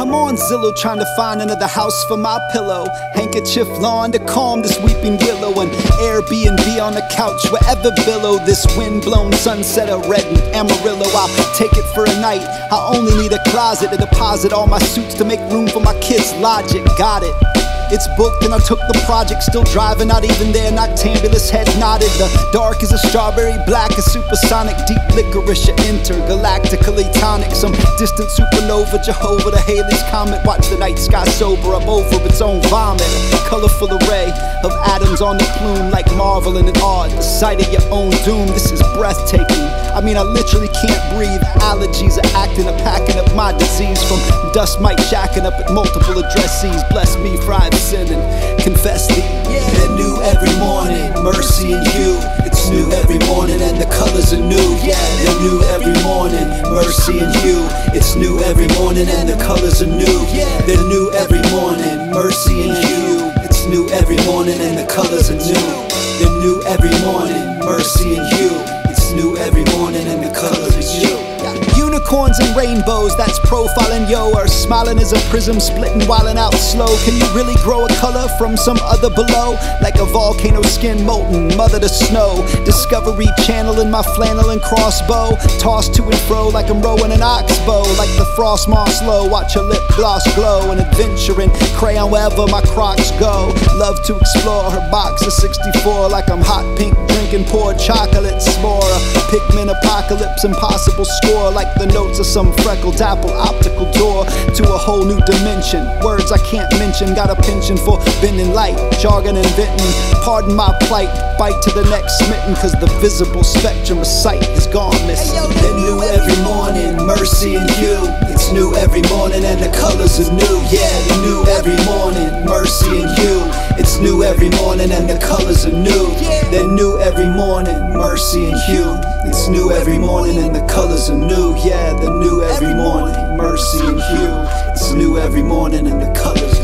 I'm on Zillow trying to find another house for my pillow. Handkerchief lawn to calm this weeping willow. An Airbnb on the couch wherever billow. This wind-blown sunset of red and Amarillo. I'll take it for a night. I only need a closet to deposit all my suits to make room for my kids' logic. Got it. It's booked and I took the project, still driving, not even there, noctambulous head nodded. The dark is a strawberry, black is supersonic, deep licorice, intergalactically tonic. Some distant supernova, Jehovah, the Halley's Comet. Watch the night sky sober up over its own vomit. A colorful array of atoms on the plume, like marveling and awe at the sight of your own doom. This is breathtaking. I mean, I literally can't breathe. Allergies are acting up, packing up my disease. From dust mite jacking up at multiple addressees. Bless me for I've sinned and confess thee. They're new every morning, mercy in you. It's new every morning and the colors are new. Yeah, they're new every morning, mercy in you. It's new every morning and the colors are new. They're new every morning, mercy in you. It's new every morning and the colors are new. They're new every morning, mercy in you. It's new every morning and the colors are you. Unicorns and rainbows, that's profiling, yo. Or smiling as a prism, splitting, wilding out slow. Can you really grow a color from some other below? Like a volcano skin molten, mother to snow. Discovery Channel in my flannel and crossbow. Tossed to and fro like I'm rowing an oxbow. Like the frost moss low, watch your lip gloss glow. An adventuring crayon wherever my crocs go. Love to explore her box of 64. Like I'm hot pink drinking poured chocolate s'more. A Pikmin apocalypse, impossible score. Like the notes of some freckled apple optical door to a whole new dimension. Words I can't mention, got a penchant for bending light, jargon inventing. Pardon my plight, bite to the next smitten, cause the visible spectrum of sight is gone missing. They're new every morning, mercy in you. It's new every morning and the colors are new. Yeah, they're new every morning, mercy in you. It's new every morning and the colors are new. They're new every morning, mercy in you. It's new every morning and the colors are new. Yeah, they're new every morning, mercy in you. It's new every morning and the colors